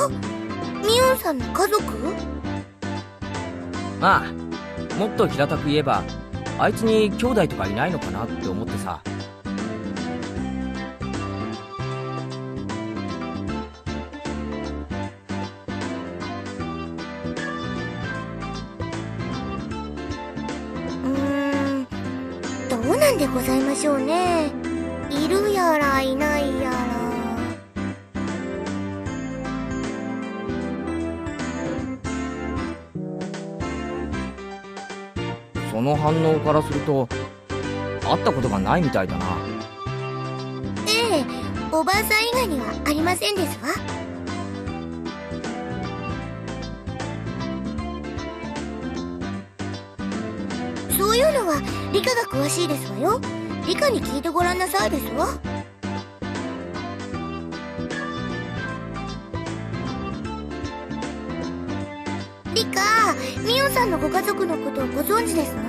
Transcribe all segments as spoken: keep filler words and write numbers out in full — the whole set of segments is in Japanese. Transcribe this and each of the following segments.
ミオンさんの家族？ ああ、もっと平たく言えばあいつに兄弟とかいないのかなって思ってさ。 うーん、どうなんでございましょうね。いるやらいないやら。 その反応からすると会ったことがないみたいだな。 ええ、おばあさん以外にはありませんですわ。そういうのは理科が詳しいですわよ。理科に聞いてごらんなさいですわ。理科、ミオさんのご家族のことをご存知ですの？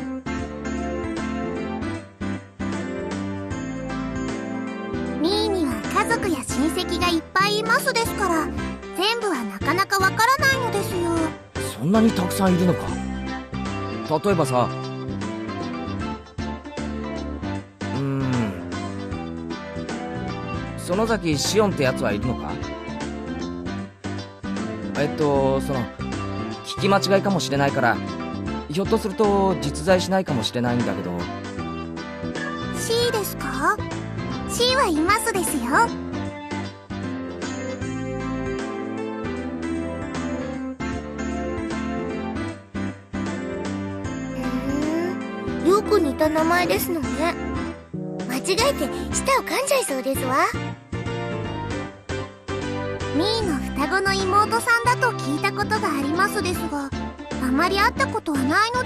ミーには家族や親戚がいっぱいいますですから、全部はなかなかわからないのですよ。 そんなにたくさんいるのか。例えばさ、うーん、園崎シオンってやつはいるのか？えっとその聞き間違いかもしれないから、ひょっとすると実在しないかもしれないんだけど。 C ですか？ C はいますですよ。ふん、よく似た名前ですのね。間違えて舌を噛んじゃいそうですわ。ミーの双子の妹さんだと聞いたことがありますですが、あまり会ったことはないのです。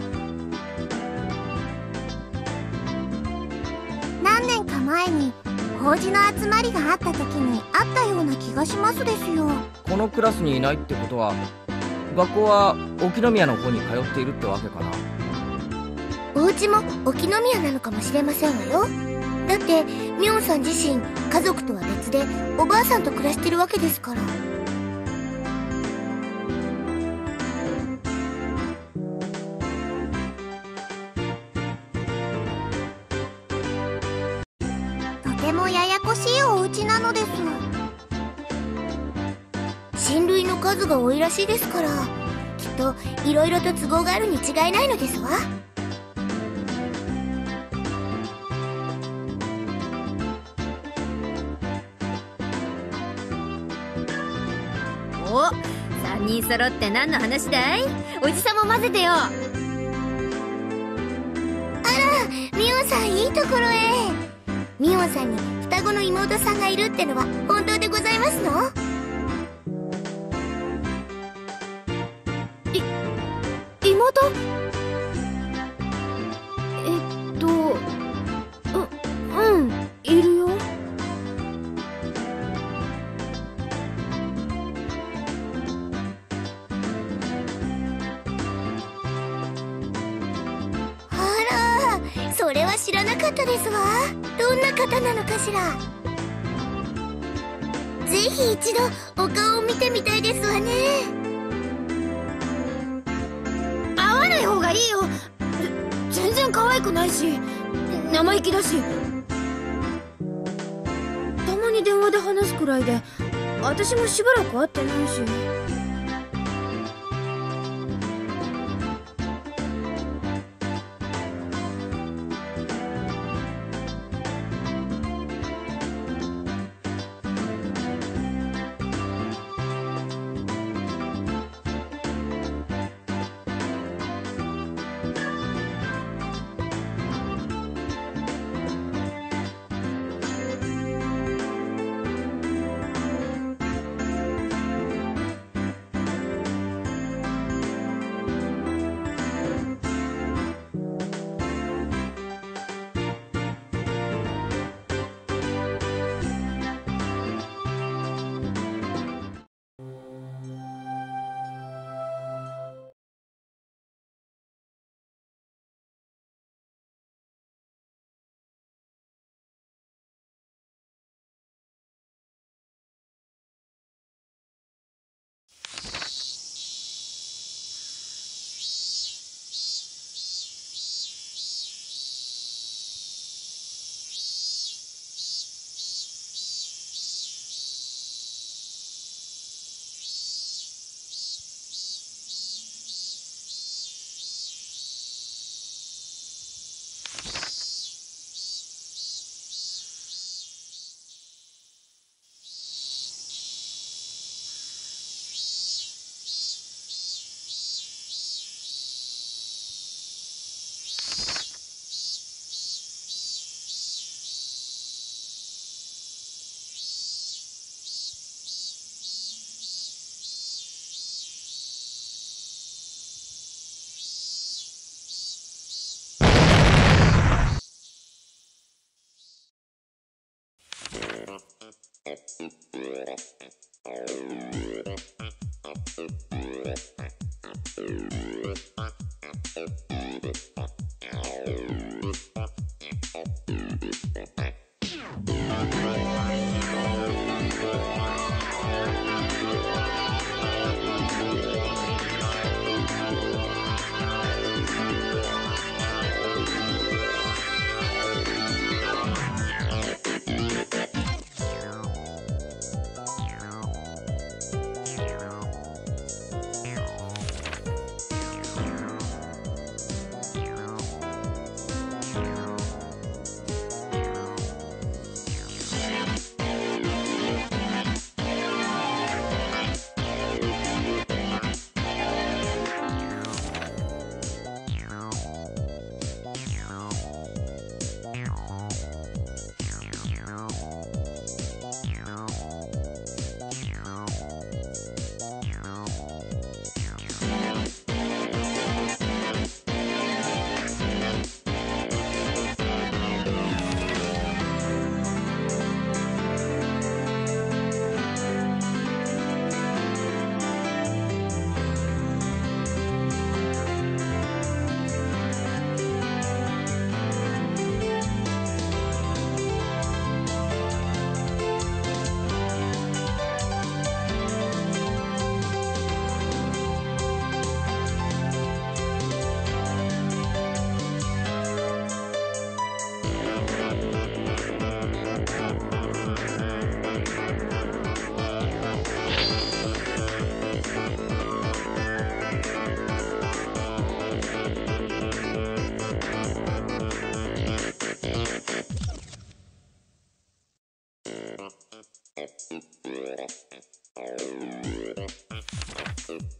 何年か前に法事の集まりがあった時に会ったような気がしますですよ。 このクラスにいないってことは学校は沖宮の方に通っているってわけかな。 お家も沖宮なのかもしれませんわよ。だってミョンさん自身家族とは別でおばあさんと暮らしてるわけですから。とてもややこしいお家なのです。親類の数が多いらしいですから、きっといろいろと都合があるに違いないのですわ。 お、さんにん揃って何の話だい？おじさんも混ぜてよ。あら、 ミオンさんいいところへ。ミオンさんに双子の妹さんがいるってのは本当でございますの？い、妹？えっと、う、うん、いるよ。それは知らなかったですわ。どんな方なのかしら。ぜひ一度お顔を見てみたいですわね。 会わない方がいいよ。全然可愛くないし生意気だし、たまに電話で話すくらいで私もしばらく会ってないし。 Thank you.